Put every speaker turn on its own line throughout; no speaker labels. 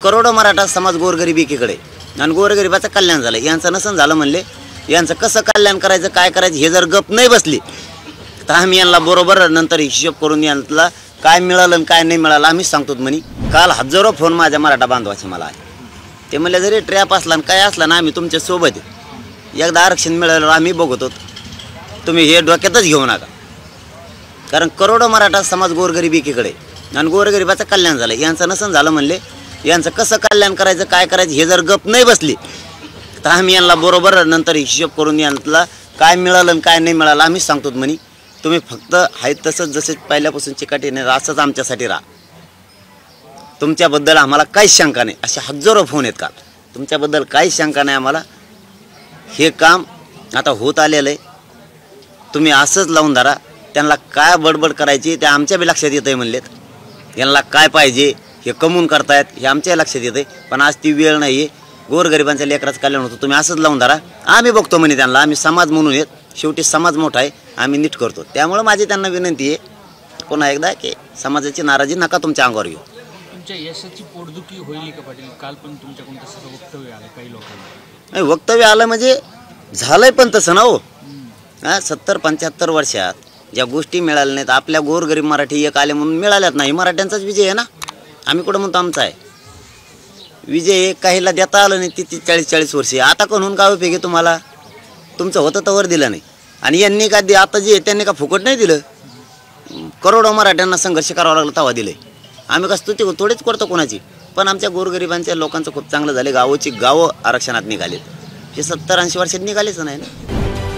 करोडो मराठा समाज गोरगरीब एकीकडे आणि गोरगरिबाचं कल्याण झालं, यांचं नसन झालं म्हणले, यांचं कसं कल्याण करायचं काय करायचं हे जर गप नाही बसली तर आम्ही यांना बरोबर नंतर हिशोब करून यांना काय मिळालं आणि काय नाही मिळालं आम्हीच सांगतो म्हणे. काल हजारो फोन माझ्या मराठा बांधवाचे मला आहे, ते म्हणले जरी ट्रॅप असला आणि काय असला ना आम्ही तुमच्या सोबत आहे, एकदा आरक्षण मिळालं आम्ही बघतो, तुम्ही हे डोक्यातच घेऊ नका. कारण करोडो मराठा समाज गोरगरीब एकीकडे आणि गोरगरिबाचं कल्याण झालं, यांचं नसन झालं म्हणले, यांचं कसं कल्याण करायचं काय करायचं हे जर गप नाही बसली तर आम्ही यांना बरोबर नंतर हिशोब करून यांना काय मिळालं आणि काय नाही मिळालं आम्हीच सांगतो म्हणे. तुम्ही फक्त आहे तसंच जसे पहिल्यापासून चिकाटीने असंच आमच्यासाठी राहा, तुमच्याबद्दल आम्हाला काहीच शंका नाही. असे हजारो फोन आहेत का, तुमच्याबद्दल काहीच शंका नाही आम्हाला. हे काम आता होत आलेलं आहे, तुम्ही असंच लावून धरा. त्यांना काय बडबड करायची ते आमच्या बी लक्षात येतं आहे म्हणलेत, यांना काय पाहिजे हे कमवून करतायत हे आमच्या लक्षात येतं आहे. पण आज ती वेळ नाही आहे, गोरगरिबांच्या लेकराचं कल्याण होतं, तुम्ही असंच लावून धरा. आम्ही बघतो म्हणे त्यांना, आम्ही समाज म्हणून येत, शेवटी समाज मोठा आहे, आम्ही नीट करतो. त्यामुळे माझी त्यांना विनंती आहे पुन्हा एकदा की समाजाची नाराजी नका तुमच्या अंगावर घेऊ.
तुमच्या यशाची पोटदुखी होईल का पाटील? काल पण तुमच्याकडून तसं वक्तव्य आलं काही लोकांना.
नाही वक्तव्य आलं म्हणजे झालंय पण तसं ना हो. 70-75 वर्षात ज्या गोष्टी मिळाल्या नाहीत, आपल्या गोरगरीब मराठी एक आले म्हणून मिळाल्यात नाही, मराठ्यांचाच विजय आहे ना. आम्ही कुठं म्हणतो आमचा आहे विजय, काहीला देता आलं नाही. 30-40 वर्षे आता कोण काय उपयोग आहे तुम्हाला? तुमचं होतं तर वर दिलं नाही आणि यांनी का आता जे त्यांनी का फुकट नाही दिलं, करोडो मराठ्यांना संघर्ष करावा लागला तेव्हा दिलं. आम्ही कसं ते थोडेच करतो कोणाची, पण आमच्या गोरगरिबांच्या लोकांचं खूप चांगलं झालं. गावं आरक्षणात निघालेत, हे 70-80 वर्षात निघालेच नाही ना.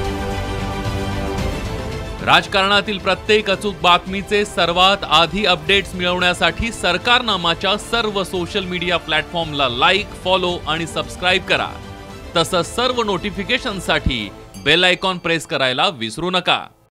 राजकारणातील प्रत्येक अचूक बातमीचे सर्वात आधी अपडेट्स मिळवण्यासाठी सरकारनामाच्या सर्व सोशल मीडिया प्लॅटफॉर्मला लाईक, फॉलो आणि सबस्क्राईब करा. तसंच सर्व नोटिफिकेशनसाठी बेल आयकॉन प्रेस करायला विसरू नका.